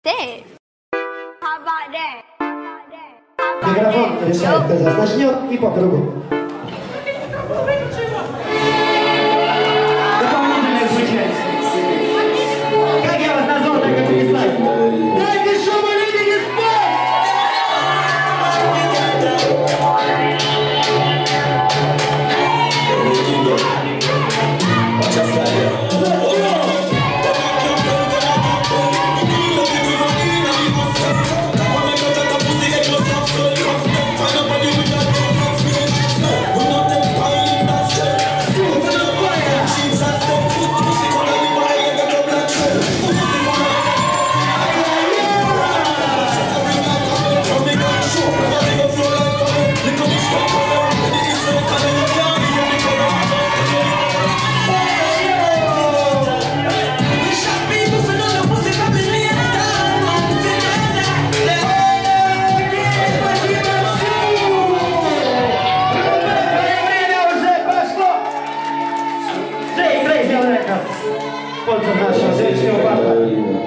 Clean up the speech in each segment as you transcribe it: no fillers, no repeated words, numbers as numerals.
That. How about that? Микрофон решает, кто из вас начнет, и по кругу. Дополнительное звучание. Как я вас назвал, так и будете знать. Дайте шуму, люди, не спать! Спонсор нашего следующего парка.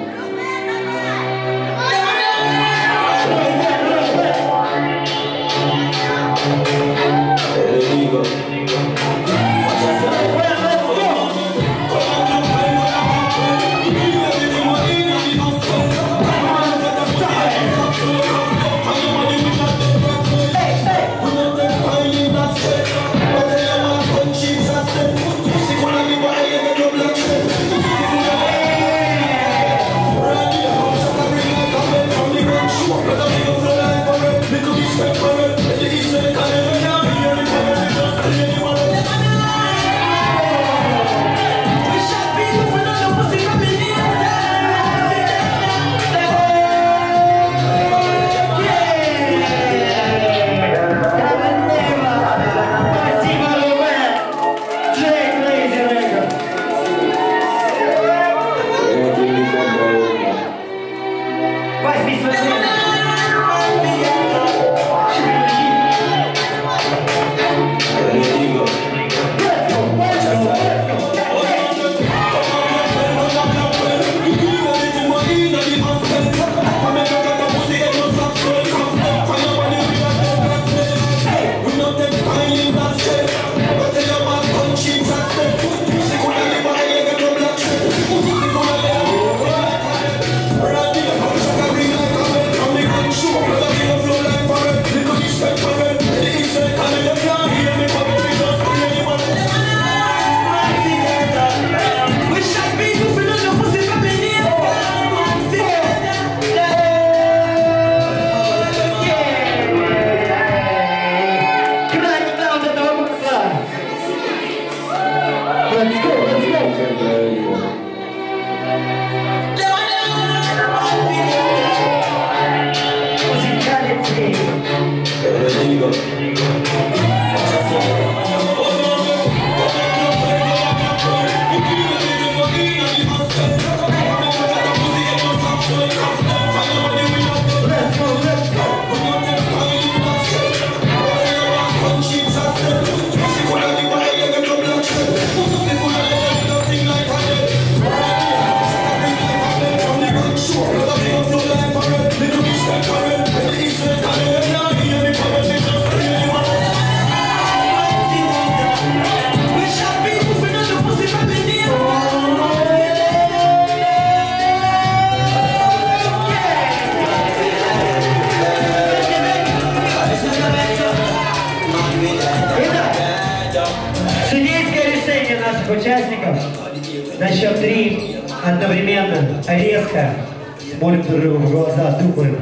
Участников на счет 3 одновременно, резко смотрим друг другу в глаза, думаем.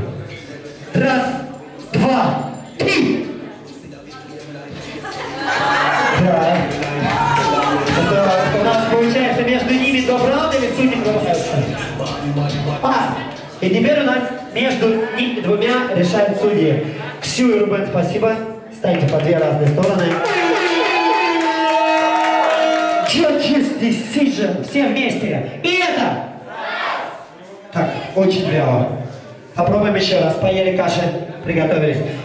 Раз, два, три! Да. Это у нас получается между ними два раунда или судьи говорятся? И теперь у нас между ними двумя решают судьи. Ксю и Рубен, спасибо. Станьте по две разные стороны. Judges decision. Все вместе. И это. Так, очень вяло. Попробуем еще раз. Поели каши, приготовились.